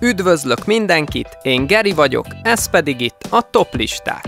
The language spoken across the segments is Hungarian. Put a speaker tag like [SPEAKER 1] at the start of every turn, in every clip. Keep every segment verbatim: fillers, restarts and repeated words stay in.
[SPEAKER 1] Üdvözlök mindenkit, én Geri vagyok, ez pedig itt a Top Listák.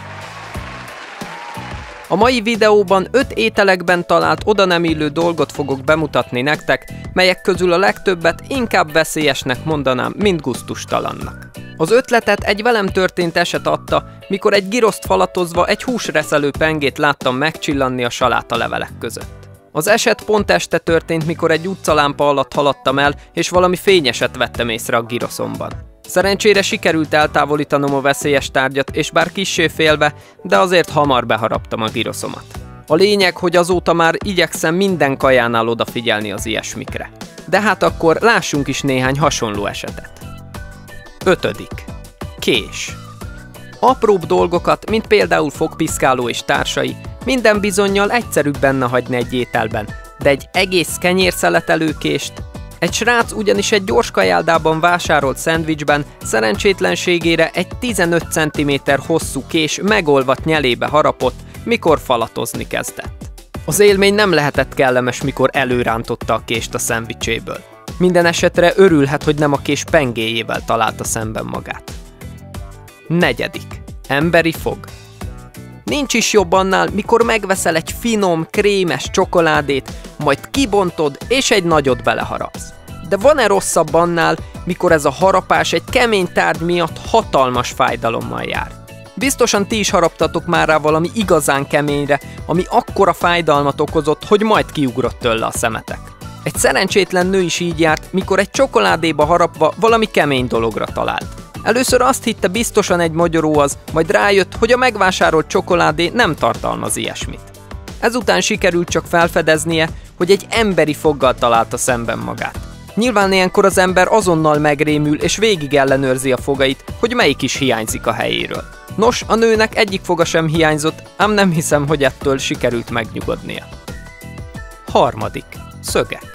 [SPEAKER 1] A mai videóban öt ételekben talált oda nem illő dolgot fogok bemutatni nektek, melyek közül a legtöbbet inkább veszélyesnek mondanám, mint gusztustalannak. Az ötletet egy velem történt eset adta, mikor egy giroszt falatozva egy húsreszelő pengét láttam megcsillanni a salátalevelek között. Az eset pont este történt, mikor egy utcalámpa alatt haladtam el, és valami fényeset vettem észre a giroszomban. Szerencsére sikerült eltávolítanom a veszélyes tárgyat, és bár kissé félve, de azért hamar beharaptam a giroszomat. A lényeg, hogy azóta már igyekszem minden kajánál odafigyelni az ilyesmikre. De hát akkor lássunk is néhány hasonló esetet. ötödik. Kés. Apróbb dolgokat, mint például fogpiszkáló és társai, minden bizonnyal egyszerűbb benne hagyni egy ételben, de egy egész kenyérszeletelőkést. Egy srác ugyanis egy gyors kajáldában vásárolt szendvicsben szerencsétlenségére egy tizenöt centiméter hosszú kés megolvadt nyelébe harapott, mikor falatozni kezdett. Az élmény nem lehetett kellemes, mikor előrántotta a kést a szendvicséből. Minden esetre örülhet, hogy nem a kés pengéjével találta szemben magát. Negyedik. Emberi fog. Nincs is jobb annál, mikor megveszel egy finom, krémes csokoládét, majd kibontod és egy nagyot beleharapsz. De van-e rosszabb annál, mikor ez a harapás egy kemény tárgy miatt hatalmas fájdalommal jár? Biztosan ti is haraptatok már rá valami igazán keményre, ami akkora fájdalmat okozott, hogy majd kiugrott tőle a szemetek. Egy szerencsétlen nő is így járt, mikor egy csokoládéba harapva valami kemény dologra talált. Először azt hitte, biztosan egy mogyoró az, majd rájött, hogy a megvásárolt csokoládé nem tartalmaz ilyesmit. Ezután sikerült csak felfedeznie, hogy egy emberi foggal találta szemben magát. Nyilván ilyenkor az ember azonnal megrémül és végig ellenőrzi a fogait, hogy melyik is hiányzik a helyéről. Nos, a nőnek egyik foga sem hiányzott, ám nem hiszem, hogy ettől sikerült megnyugodnia. Harmadik. Szögek.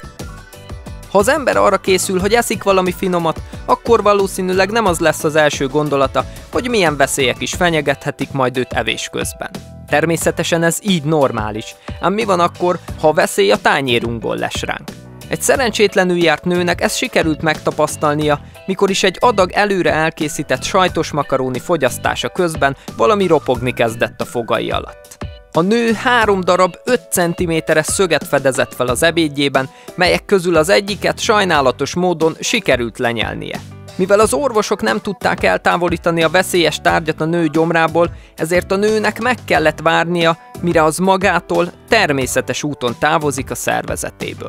[SPEAKER 1] Ha az ember arra készül, hogy eszik valami finomat, akkor valószínűleg nem az lesz az első gondolata, hogy milyen veszélyek is fenyegethetik majd őt evés közben. Természetesen ez így normális, ám mi van akkor, ha a veszély a tányérunkból les ránk? Egy szerencsétlenül járt nőnek ezt sikerült megtapasztalnia, mikor is egy adag előre elkészített sajtos makaróni fogyasztása közben valami ropogni kezdett a fogai alatt. A nő három darab öt centiméteres szöget fedezett fel az ebédjében, melyek közül az egyiket sajnálatos módon sikerült lenyelnie. Mivel az orvosok nem tudták eltávolítani a veszélyes tárgyat a nő gyomrából, ezért a nőnek meg kellett várnia, mire az magától természetes úton távozik a szervezetéből.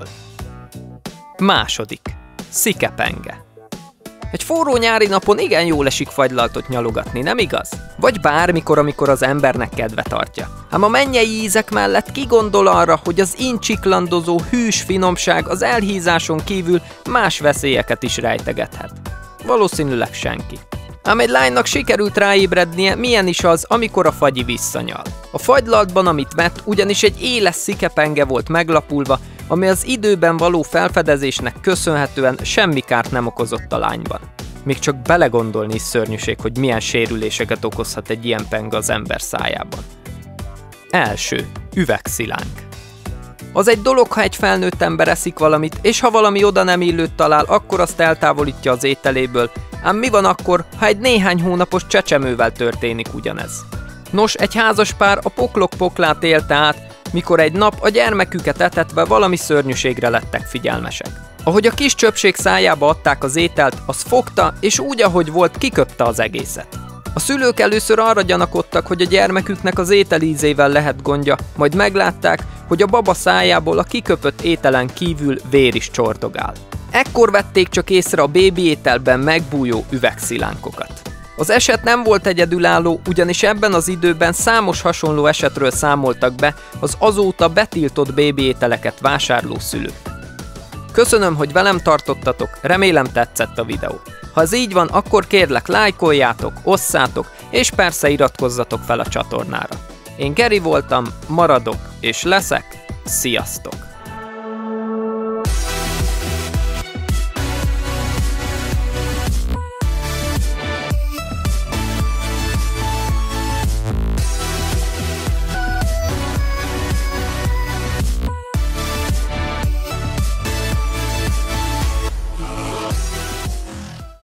[SPEAKER 1] Második. Szikepenge. Egy forró nyári napon igen jól esik fagylaltot nyalogatni, nem igaz? Vagy bármikor, amikor az embernek kedve tartja. Ám a mennyei ízek mellett ki gondol arra, hogy az incsiklandozó hűs finomság az elhízáson kívül más veszélyeket is rejtegethet? Valószínűleg senki. Ám egy lánynak sikerült ráébrednie, milyen is az, amikor a fagyi visszanyal. A fagylaltban, amit vett, ugyanis egy éles szikepenge volt meglapulva, ami az időben való felfedezésnek köszönhetően semmi kárt nem okozott a lányban. Még csak belegondolni is szörnyűség, hogy milyen sérüléseket okozhat egy ilyen penge az ember szájában. Első. Üvegszilánk. Az egy dolog, ha egy felnőtt ember eszik valamit, és ha valami oda nem illőt talál, akkor azt eltávolítja az ételéből, ám mi van akkor, ha egy néhány hónapos csecsemővel történik ugyanez? Nos, egy házas pár a poklok poklát élte át, mikor egy nap a gyermeküket etetve valami szörnyűségre lettek figyelmesek. Ahogy a kis csöpség szájába adták az ételt, az fogta, és úgy, ahogy volt, kiköpte az egészet. A szülők először arra gyanakodtak, hogy a gyermeküknek az étel ízével lehet gondja, majd meglátták, hogy a baba szájából a kiköpött ételen kívül vér is csordogál. Ekkor vették csak észre a bébi ételben megbújó üvegszilánkokat. Az eset nem volt egyedülálló, ugyanis ebben az időben számos hasonló esetről számoltak be az azóta betiltott bébi ételeket vásárló szülők. Köszönöm, hogy velem tartottatok, remélem tetszett a videó. Ha ez így van, akkor kérlek lájkoljátok, osszátok, és persze iratkozzatok fel a csatornára. Én Geri voltam, maradok és leszek, sziasztok!